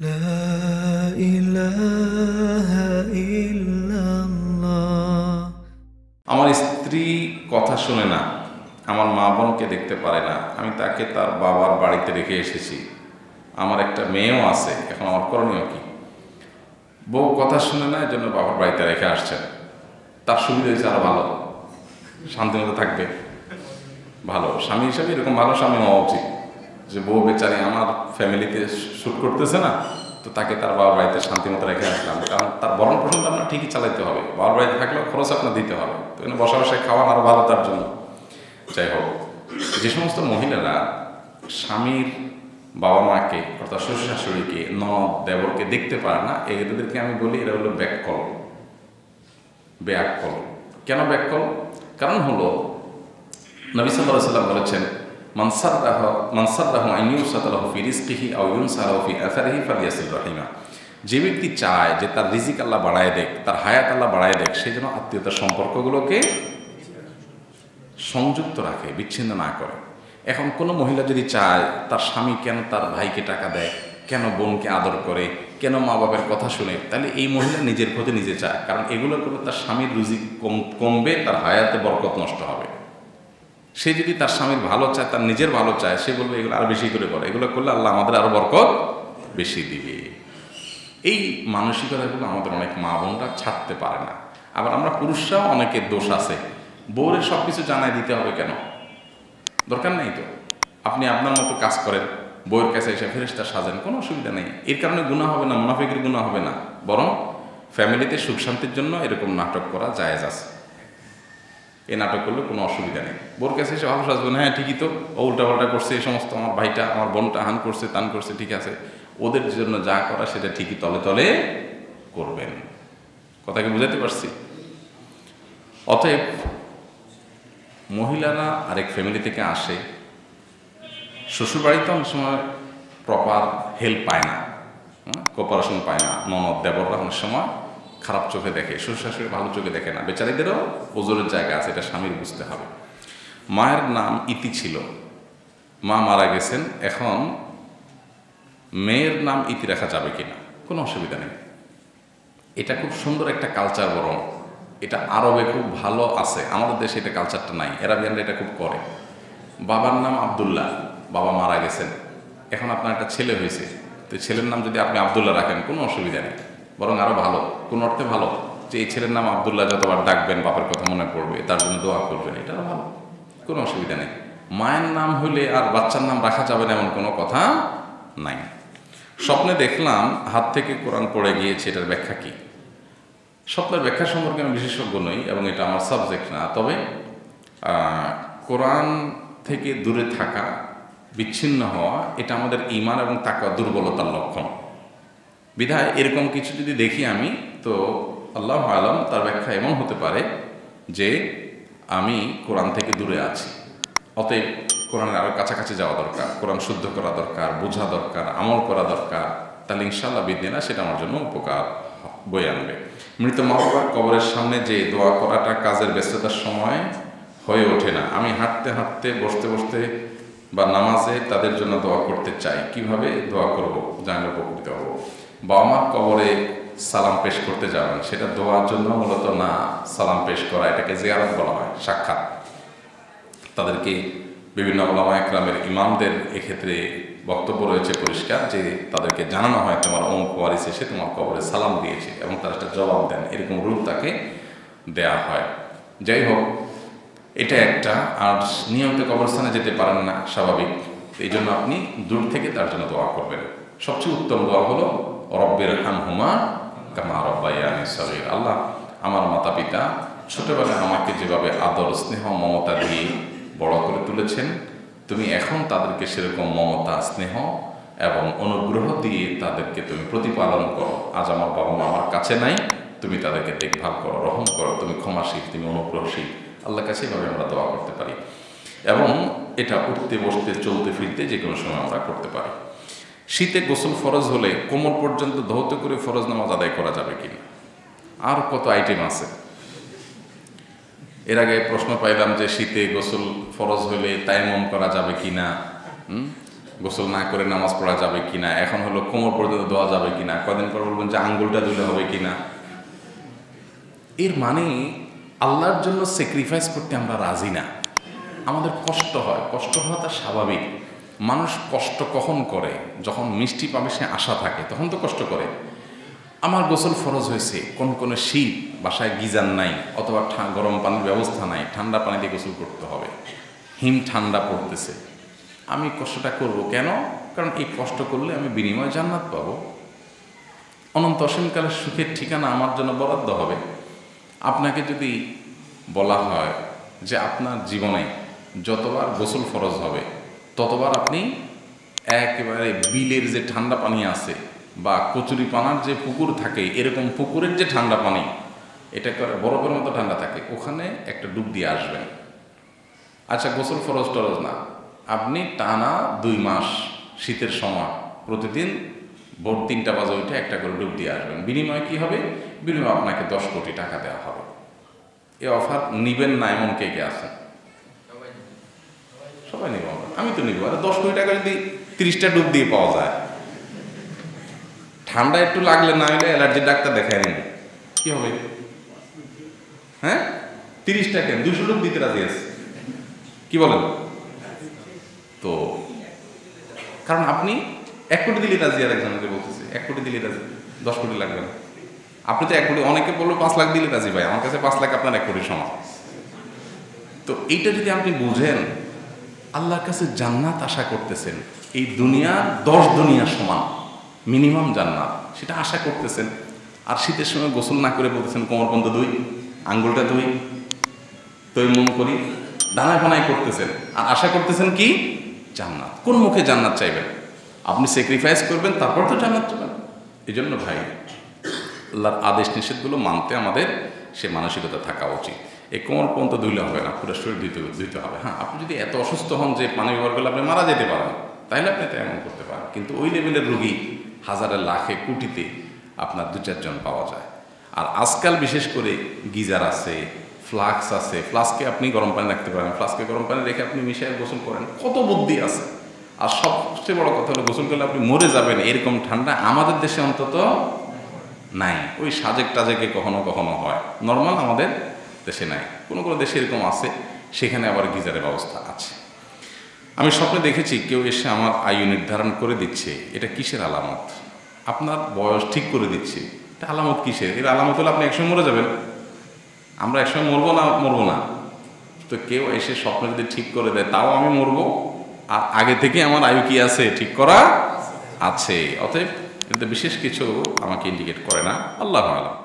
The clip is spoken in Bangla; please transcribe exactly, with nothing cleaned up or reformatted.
লা ইলাহা ইল্লাল্লাহ। আমার স্ত্রী কথা শুনে না, আমার মা বোনকে দেখতে পারে না, আমি তাকে তার বাবার বাড়িতে রেখে এসেছি, আমার একটা মেয়েও আছে, এখন আমার করণীয় কি? বউ কথা শুনে না, এই জন্য বাবার বাড়িতে রেখে আসছেন। তার সুবিধা হয়েছে আরো ভালো, শান্তিমতো থাকবে। ভালো স্বামী হিসাবে এরকম ভালো স্বামী হওয়া উচিত যে বউ বেচারি আমার ফ্যামিলিতে শ্যুট করতেছে না, তো তাকে তার বাবার বাড়িতে শান্তিমতো রেখে আসলাম, কারণ তার ভরণ পোষণ তো আপনার ঠিকই চালাইতে হবে, বাবার বাড়িতে থাকলেও খরচ আপনার দিতে হবে, তো এখানে বসা বসে খাওয়া আরো ভালো তার জন্য। যাই হোক, যে সমস্ত মহিলারা স্বামীর বাবা মাকে অর্থাৎ শ্বশুর শাশুড়িকে, ননদ দেবরকে দেখতে পারে না, এদেরকে আমি বলি এরা হলো ব্যাককল। ব্যাককল কেন ব্যাককল? কারণ হলো নবী সাল্লাল্লাহু আলাইহি ওয়াসাল্লাম বলেছেন, মান সাররাহু মান সাররাহু আন ইউসাতা লাহু ফি রিজকিহি আও ইউনসা লাহু ফি আসারিহি ফালিয়াসিল রাহিমা। যে ব্যক্তি চায় যে তার রিজিক আল্লাহ বাড়ায় দেখ, তার হায়াত আল্লাহ বাড়ায় দেখ, সেই জন্য আত্মীয়তার সম্পর্কগুলোকে সংযুক্ত রাখে, বিচ্ছিন্ন না করে। এখন কোনো মহিলা যদি চায় তার স্বামী কেন তার ভাইকে টাকা দেয়, কেন বোনকে আদর করে, কেন মা বাবার কথা শুনে, তাহলে এই মহিলা নিজের ক্ষতি নিজে চায়, কারণ এগুলো করলে তার স্বামীর রুজি কম কমবে, তার হায়াতে বরকত নষ্ট হবে। সে যদি তার স্বামীর ভালো চায়, তার নিজের ভালো চায়, সে বলবে এগুলো আরো বেশি করে করে, এগুলো করলে আল্লাহ আমাদের আরো বরকত বেশি দিবে। এই মানসিকতাগুলো আমাদের অনেক মা বোনরা ছাড়তে পারে না। আবার আমরা পুরুষরাও অনেকের দোষ আছে, বউরের সব কিছু জানাই দিতে হবে কেন? দরকার নেই তো, আপনি আপনার মতো কাজ করেন, বউয়ের কাছে এসে ফেরেশতা সাজেন, কোনো অসুবিধা নেই। এর কারণে গুনাহ হবে না, মুনাফিকের গুনাহ হবে না, বরং ফ্যামিলিতে সুখ শান্তির জন্য এরকম নাটক করা জায়েজ আছে। এই নাটক করলে কোনো অসুবিধা নেই। বোর কাছে এসে ভালো সাজবেন, হ্যাঁ ঠিকই তো, ও উল্টা পাল্টা করছে, এই সমস্ত আমার ভাইটা আমার বোনটা হান করছে, তান করছে, ঠিক আছে, ওদের জন্য যা করা সেটা ঠিকই তলে তলে করবেন। কথা কি বুঝাতে পারছি? অতএব মহিলারা আরেক ফ্যামিলি থেকে আসে, শ্বশুরবাড়িতে অনেক সময় প্রপার হেল্প পায় না, কোপারেশন পায় না, ননদ দেবররা অনেক সময় খারাপ চোখে দেখে, শ্বশুর শাশুড়ি ভালো চোখে দেখে না, বেচারিদেরও ওজোরের জায়গা আছে, এটা স্বামীর বুঝতে হবে। মায়ের নাম ইতি ছিল, মা মারা গেছেন, এখন মেয়ের নাম ইতি রাখা যাবে কিনা? কোনো অসুবিধা নেই। এটা খুব সুন্দর একটা কালচার, বরং এটা আরবে খুব ভালো আছে, আমাদের দেশে এটা কালচারটা নাই, এরাবিয়ানরা এটা খুব করে। বাবার নাম আব্দুল্লাহ, বাবা মারা গেছেন, এখন আপনার একটা ছেলে হয়েছে, তো ছেলের নাম যদি আপনি আব্দুল্লাহ রাখেন কোনো অসুবিধা নেই, বরং আরো ভালো, কোন অর্থে ভালো, যে এই ছেলের নাম আব্দুল্লাহ, যতবার ডাকবেন বাবার কথা মনে পড়বে, তার জন্য দোয়া করবেন, এটা ভালো, কোনো অসুবিধা নেই। মায়ের নাম হইলে আর বাচ্চার নাম রাখা যাবে না এমন কোনো কথা নাই। স্বপ্নে দেখলাম হাত থেকে কোরআন পড়ে গিয়েছে, এটার ব্যাখ্যা কি? স্বপ্নের ব্যাখ্যা সম্পর্কে আমি বিশেষজ্ঞ নই এবং এটা আমার সাবজেক্ট না, তবে কোরআন থেকে দূরে থাকা, বিচ্ছিন্ন হওয়া, এটা আমাদের ঈমান এবং তাকওয়া দুর্বলতার লক্ষণ। বিধায় এরকম কিছু যদি দেখি আমি, তো আল্লাহু আলাম তার ব্যাখ্যা এমন হতে পারে যে আমি কোরআন থেকে দূরে আছি, অতএব কোরআনের আরও কাছাকাছি যাওয়া দরকার, কোরআন শুদ্ধ করা দরকার, বোঝা দরকার, আমল করা দরকার, তাহলে ইনশাআল্লাহ বিদিনা সেটা আমার জন্য উপকার বয়ে আনবে। মৃত মা বাবার কবরের সামনে যে দোয়া করাটা কাজের ব্যস্ততার সময় হয়ে ওঠে না, আমি হাঁটতে হাঁটতে, বসতে বসতে বা নামাজে তাদের জন্য দোয়া করতে চাই, কিভাবে দোয়া করব জানলে উপকৃত হব? বাবা মার কবরে সালাম পেশ করতে যাবেন, সেটা দোয়ার জন্য মূলত না, সালাম পেশ করা, এটাকে জিয়ারত বলা হয়, সাক্ষাৎ। তাদেরকে বিভিন্ন ওলামা একরামের ইমামদের এক্ষেত্রে বক্তব্য রয়েছে পরিষ্কার, যে তাদেরকে জানানো হয় তোমার অমুক ওয়ারিস এসে তোমার কবরে সালাম দিয়েছে, এবং তারা একটা জবাব দেন, এরকম রূপ তাকে দেয়া হয়। যাই হোক, এটা একটা। আর নিয়মিত কবরস্থানে যেতে পারেন না, স্বাভাবিক, এই জন্য আপনি দূর থেকে তার জন্য দোয়া করবেন। সবচেয়ে উত্তম দোয়া হলো রব্বির হামহুমা কামা রাব্বায়ানি সগীরা, আল্লাহ আমার মাতা পিতা ছোটবেলায় আমাকে যেভাবে আদর, স্নেহ, মমতা দিয়ে বড় করে তুলেছেন, তুমি এখন তাদেরকে সেরকম মমতা, স্নেহ এবং অনুগ্রহ দিয়ে তাদেরকে তুমি প্রতিপালন করো। আজ আমার বাবা মা আমার কাছে নাই, তুমি তাদেরকে দেখভাল করো, রহম করো, তুমি ক্ষমাশীল, তুমি অনুগ্রহশীল। আল্লাহর কাছে এভাবে আমরা দোয়া করতে পারি, এবং এটা উঠতে বসতে চলতে ফিরতে যে কোনো সময় আমরা করতে পারি। শীতে গোসল ফরজ হলে কোমর পর্যন্ত ধৌত করে ফরজ নামাজ আদায় করা যাবে কিনা? আর কত আইটেম আছে। এর আগে প্রশ্ন পাইলাম যে শীতে গোসল ফরজ হলে তায়াম্মুম করা যাবে কিনা, হুম গোসল না করে নামাজ পড়া যাবে কিনা, এখন হলো কোমর পর্যন্ত ধোয়া যাবে কিনা, কদিন পর বলবেন যে আঙ্গুলটা ধুলে হবে কিনা। এর মানে আল্লাহর জন্য স্যাক্রিফাইস করতে আমরা রাজি না, আমাদের কষ্ট হয়। কষ্ট হওয়া তার স্বাভাবিক। মানুষ কষ্ট কখন করে? যখন মিষ্টি পাবে সে আশা থাকে, তখন তো কষ্ট করে। আমার গোসল ফরজ হয়েছে, কোন কোন শীত, বাসায় গিজার নাই অথবা গরম পানির ব্যবস্থা নাই, ঠান্ডা পানি দিয়ে গোসল করতে হবে, হিম ঠান্ডা পড়তেছে, আমি কষ্টটা করব কেন? কারণ এই কষ্ট করলে আমি বিনিময় জান্নাত পাবো, অনন্ত অসীমকালের সুখের ঠিকানা আমার জন্য বরাদ্দ হবে। আপনাকে যদি বলা হয় যে আপনার জীবনে যতবার গোসল ফরজ হবে ততবার আপনি একেবারে বিলের যে ঠান্ডা পানি আছে বা কচুরি পানার যে পুকুর থাকে, এরকম পুকুরের যে ঠান্ডা পানি, এটা করে বরফের মতো ঠান্ডা থাকে, ওখানে একটা ডুব দিয়ে আসবেন। আচ্ছা, গোসল ফরজ টরজ না, আপনি টানা দুই মাস শীতের সময় প্রতিদিন ভোর তিনটা বাজে উঠে একটা করে ডুব দিয়ে আসবেন। বিনিময়ে কি হবে? বিনিময়ে আপনাকে দশ কোটি টাকা দেওয়া হবে। এই অফার নিবেন না এমন কে কে আছেন? সবাই নিব, আমি তো নিব। আর দশ কোটি টাকা যদি তিরিশটা ডুব দিয়ে পাওয়া যায়, ঠান্ডা একটু লাগলে না হলে অ্যালার্জির ডাক্তার দেখায় নিন, কি হবে? হ্যাঁ, তিরিশটা কেন, দুশো ডুব দিতে রাজি আছে, কি বলেন? তো কারণ আপনি এক কোটি দিলে রাজি, আর একজনকে বলতেছে এক কোটি দিলে রাজি, দশ কোটি লাগবে না। আপনি তো এক কোটি, অনেকে বললো পাঁচ লাখ দিলে রাজি। ভাই, আমার কাছে পাঁচ লাখ আপনার এক কোটির সমান। তো এইটা যদি আপনি বুঝেন, আল্লাহর কাছে জান্নাত আশা করতেছেন, এই দুনিয়ার দশ দুনিয়া সমান মিনিমাম জান্নাত, সেটা আশা করতেছেন। আর শীতের সময় গোসল না করে বলতেছেন কোমর পর্যন্ত দুই, আঙ্গুলটা দুই, তৈ মন করি, ডানায় ফানায় করতেছেন, আর আশা করতেছেন কি? জান্নাত। কোন মুখে জান্নাত চাইবেন? আপনি স্যাক্রিফাইস করবেন, তারপর তো জান্নাত চাইবেন। এই জন্য ভাই, আল্লাহর আদেশ নিষেধগুলো মানতে আমাদের সে মানসিকতা থাকা উচিত। এই কোমর পর্যন্ত ধুইলে হবে না, পুরো শরীর ধুইতে ধুইতে হবে। হ্যাঁ, আপনি যদি এত অসুস্থ হন যে পানি ব্যবহার করলে আপনি মারা যেতে পারেন, তাইলে আপনি তো এমন করতে পারেন। কিন্তু ওই লেভেলের রোগী হাজারে লাখে কোটিতে আপনার দু চারজন পাওয়া যায়। আর আজকাল বিশেষ করে গিজার আছে, ফ্লাক্স আছে, ফ্লাস্কে আপনি গরম পানি রাখতে পারেন, ফ্লাস্কে গরম পানি রেখে আপনি মিশিয়ে গোসল করেন, কত বুদ্ধি আছে। আর সবচেয়ে বড় কথা হলো, গোসল করলে আপনি মরে যাবেন এরকম ঠান্ডা আমাদের দেশে অন্তত নাই। ওই সাজেক টাজেকে কখনো কখনো হয়, নর্মাল আমাদের দেশে নাই। কোনো কোনো দেশে এরকম আছে, সেখানে আবার গিজারের ব্যবস্থা আছে। আমি স্বপ্নে দেখেছি কেউ এসে আমার আয়ু নির্ধারণ করে দিচ্ছে, এটা কিসের আলামত? আপনার বয়স ঠিক করে দিচ্ছে, এটা আলামত কিসের? এর আলামত হলে আপনি একসময় মরে যাবেন। আমরা একসময় মরবো না, মরবো না। তো কেউ এসে স্বপ্ন যদি ঠিক করে দেয়, তাও আমি মরবো, আর আগে থেকে আমার আয়ু কি আছে ঠিক করা আছে। অতএব এটা বিশেষ কিছু আমাকে ইন্ডিকেট করে না। আল্লাহু আ'লাম।